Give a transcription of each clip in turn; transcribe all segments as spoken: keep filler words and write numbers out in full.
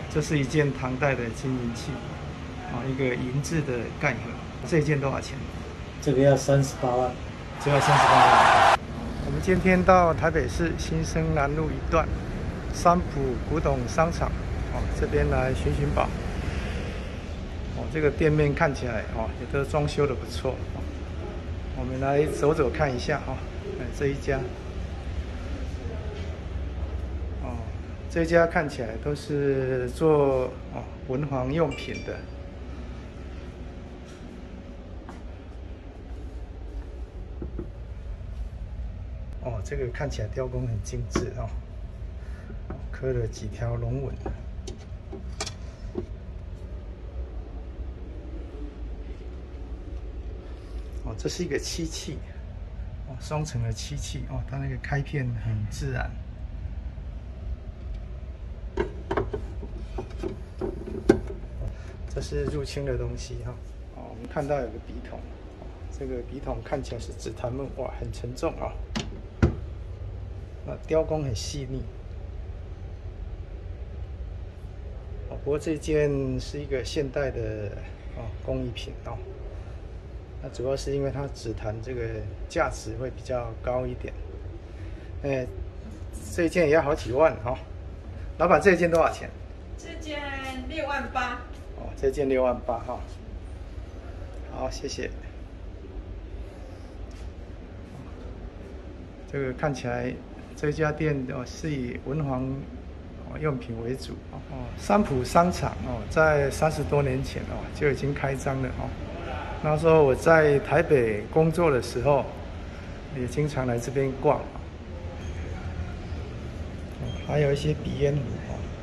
这是一件唐代的金银器，啊，一个银质的盖盒。这一件多少钱？ 这个要三十八万， 这要三十八万。我们今天到台北市新生南路一段三浦古董商场，哦，这边来寻寻宝。哦，这个店面看起来哦，也都装修的不错。哦，我们来走走看一下哈。哎，这一家。 这家看起来都是做哦文房用品的，哦，这个看起来雕工很精致哦，刻了几条龙纹。哦，这是一个漆器，哦，双层的漆器哦，它那个开片很自然。 这是入清的东西哈，哦，我们看到有个笔筒，这个笔筒看起来是紫檀木，哇，很沉重啊。那雕工很细腻，哦，不过这件是一个现代的哦工艺品哦。那主要是因为它紫檀这个价值会比较高一点，哎，这一件也要好几万哈。老板，这一件多少钱？ 这件六万八。 哦，这件六万八哈，好，谢谢。这个看起来这家店哦是以文房用品为主哦。三浦商场哦，在三十多年前哦就已经开张了哦。那时候我在台北工作的时候，也经常来这边逛。哦，还有一些鼻烟壶。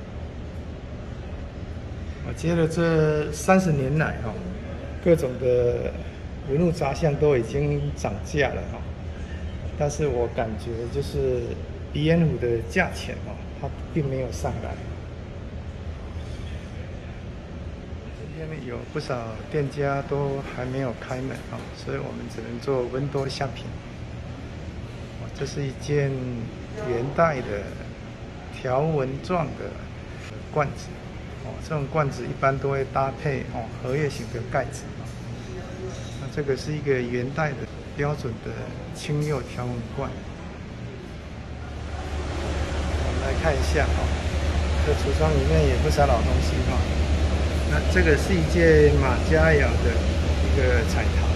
我觉得这三十年来哈，各种的文物杂项都已经涨价了哈，但是我感觉就是鼻烟壶的价钱哦，它并没有上来。今天有不少店家都还没有开门啊，所以我们只能做温多相评。这是一件元代的条纹状的罐子。 哦，这种罐子一般都会搭配哦荷叶形的盖子啊。那这个是一个元代的标准的青釉条纹罐。我们来看一下哈，这橱窗里面也不少老东西哈。那这个是一件马家窑的一个彩陶。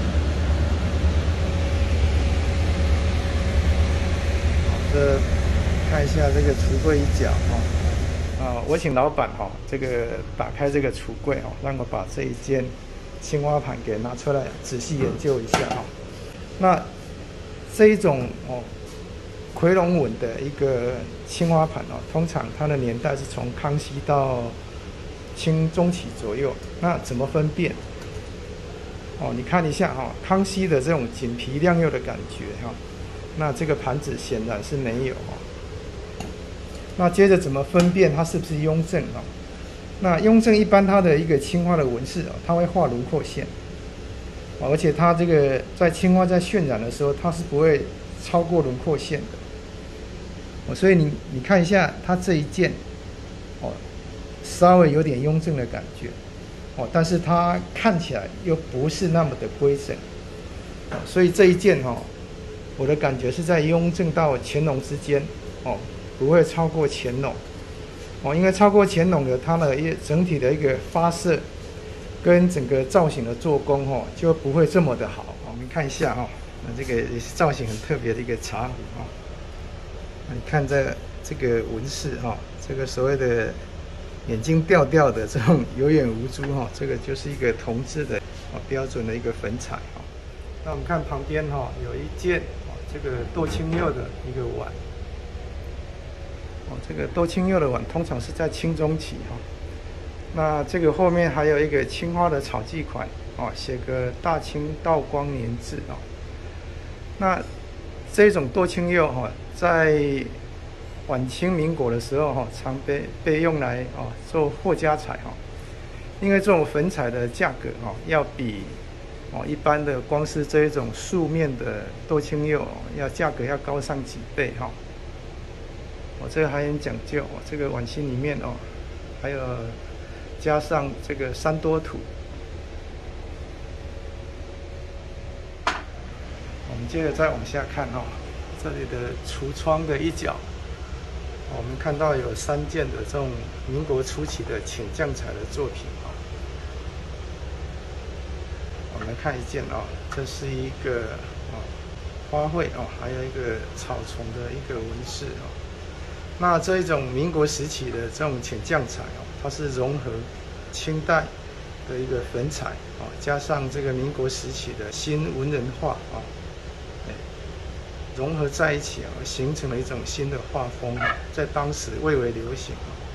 好，这看一下这个橱柜一角哈。 啊，我请老板哈、哦，这个打开这个橱柜哦，让我把这一件青花盘给拿出来仔细研究一下哈、哦。那这一种哦，夔龙纹的一个青花盘哦，通常它的年代是从康熙到清中期左右。那怎么分辨？哦，你看一下哈、哦，康熙的这种锦皮亮釉的感觉哈、哦，那这个盘子显然是没有哦。 那接着怎么分辨它是不是雍正啊？那雍正一般它的一个青花的纹饰啊，它会画轮廓线，而且它这个在青花在渲染的时候，它是不会超过轮廓线的。哦，所以你你看一下它这一件，哦，稍微有点雍正的感觉，哦，但是它看起来又不是那么的规整，哦，所以这一件哈、哦，我的感觉是在雍正到乾隆之间，哦。 不会超过乾隆，哦，因为超过乾隆的它的一整体的一个发色，跟整个造型的做工哦，就不会这么的好。我们看一下哈、哦，那这个也是造型很特别的一个茶壶哈、哦。那你看这这个纹饰哈、哦，这个所谓的眼睛吊吊的这种有眼无珠哈、哦，这个就是一个铜制的哦标准的一个粉彩哈、哦。那我们看旁边哈、哦，有一件哦这个镀青釉的一个碗。 哦，这个镀青釉的碗通常是在清中期哈、哦。那这个后面还有一个青花的草记款哦，写个大清道光年制哦。那这种镀青釉哈、哦，在晚清民国的时候哈、哦，常被被用来哦做货家彩哈、哦。因为这种粉彩的价格哈、哦，要比哦一般的光是这一种素面的镀青釉、哦、要价格要高上几倍哈、哦。 我、哦、这个还很讲究，哦，这个碗芯里面哦， 还有加上这个山多土。我们接着再往下看哈、哦，这里的橱窗的一角，我们看到有三件的这种民国初期的浅酱彩的作品啊、哦。我们看一件啊、哦，这是一个啊、哦、花卉哦，还有一个草丛的一个纹饰哦。那这一种民国时期的这种浅酱彩哦，它是融合清代的一个粉彩啊、哦，加上这个民国时期的新文人画啊。哦融合在一起啊，形成了一种新的画风，在当时蔚为流行。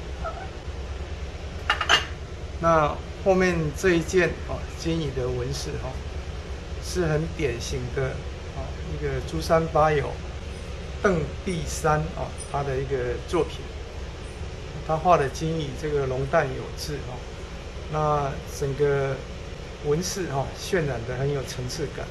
那后面这一件啊，金乙的纹饰哈，是很典型的啊，一个朱山八友邓第三啊，他的一个作品。他画的金乙这个龙蛋有致啊，那整个纹饰哈，渲染的很有层次感。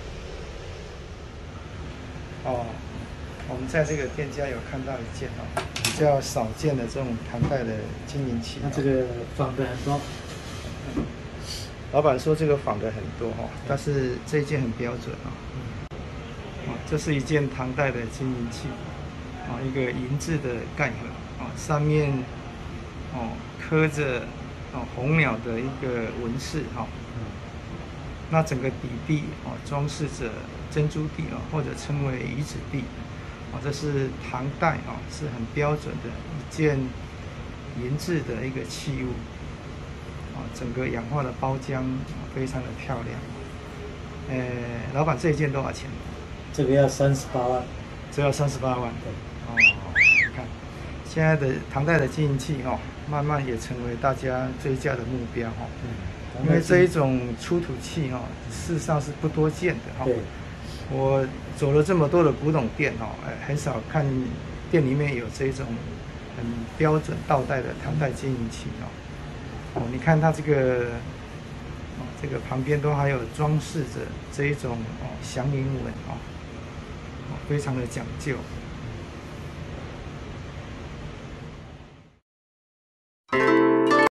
哦，我们在这个店家有看到一件哦，比较少见的这种唐代的金银器。 那这个仿的很多。 老板说这个仿的很多哈、哦，但是这一件很标准啊、哦。哦，这是一件唐代的金银器，啊、哦，一个银质的盖盒啊、哦，上面哦刻着哦红鸟的一个纹饰哈。哦那整个底壁啊，装饰着珍珠地啊，或者称为鱼子地啊，这是唐代啊，是很标准的一件银质的一个器物啊，整个氧化的包浆非常的漂亮。呃，老板这一件多少钱？ 这个要三十八万， 只要三十八万。哦，你看现在的唐代的金银器哦，慢慢也成为大家追价的目标哈。嗯因为这一种出土器哈、哦，事实上是不多见的哈、哦。我走了这么多的古董店哈、哦，很少看店里面有这种很标准倒带的唐代金银器哦。哦，你看它这个，哦，这个旁边都还有装饰着这一种哦祥云纹哦，哦，非常的讲究。